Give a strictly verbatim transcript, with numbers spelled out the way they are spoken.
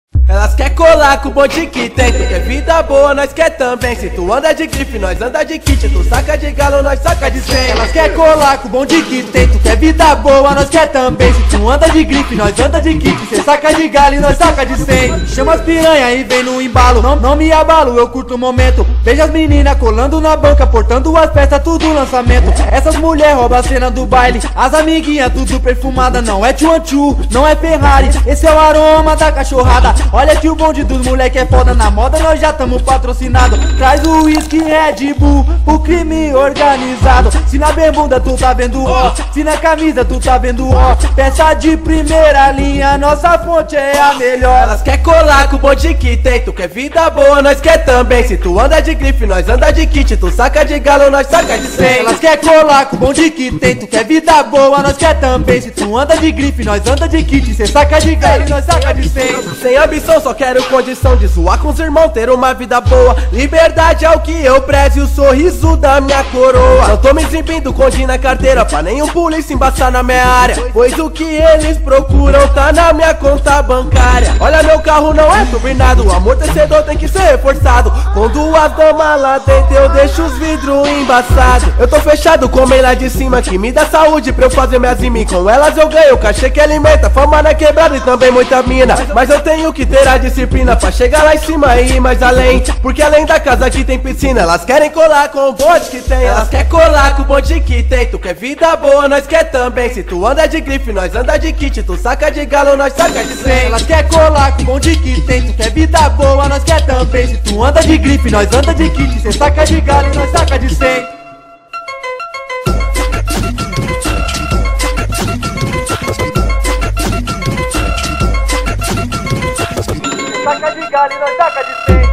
Elas quer colar com o bonde que tem. Tu quer vida boa, nós quer também. Se tu anda de grife, nós anda de kit. Tu saca de galo, nós saca de cem. Elas quer colar com o bonde que tem. Tu quer vida boa, nós quer também. Se tu anda de grife, nós anda de kit. Cê saca de galo e nós saca de cem. Chama as piranha e vem no embalo. Não, não me abalo, eu curto o momento. Veja as meninas colando na banca, portando as peças, tudo lançamento. Essas mulher roubam a cena do baile. As amiguinhas tudo perfumada. Não é tchu-tchu, não é Ferrari. Esse é o aroma da cachorrada. Olha que o bonde dos moleque é foda. Na moda nós já tamo patrocinado. Traz o whisky Red Bull, o crime organizado. Se na bermuda tu tá vendo ó, se na camisa tu tá vendo ó. Peça de primeira linha, nossa fonte é a melhor. Elas quer colar com o bonde que tem. Tu quer vida boa, nós quer também. Se tu anda de grife, nós anda de kit. Tu saca de galo, nós saca de cem. Elas quer colar com o bonde que tem. Tu quer vida boa, nós quer também. Se tu anda de grife, nós anda de kit. Cê saca de galo e nós saca de cem. Sem ambição, só quero condição de zoar com os irmãos, ter uma vida boa. Liberdade é o que eu prezo e o sorriso da minha coroa. Não tô me exibindo com din na carteira pra nenhum polícia embaçar na minha área, pois o que eles procuram tá na minha conta bancária. Olha, meu carro não é turbinado, o amortecedor tem que ser reforçado. Com duas damas lá dentro eu deixo os vidros embaçados. Eu tô fechado com meio lá de cima que me dá saúde pra eu fazer minhas rimas. Com elas eu ganho cachê que alimenta, fama na quebrada e também muita mina. Mas eu tenho que ter a disciplina pra chegar lá em cima e ir mais além, porque além da casa aqui tem piscina. Elas querem colar com o bonde que tem. Elas quer colar com o bonde que tem. Tu quer vida boa, nós quer também. Se tu anda de grife, nós anda de kit. Tu saca de galo, nós saca de cem. Elas quer colar com o bonde que tem. Tu quer vida boa, nós quer também. Se tu anda de grife, nós anda de kit. Cê saca de galo e nós saca de cem. Saca de galo e nós saca de cem.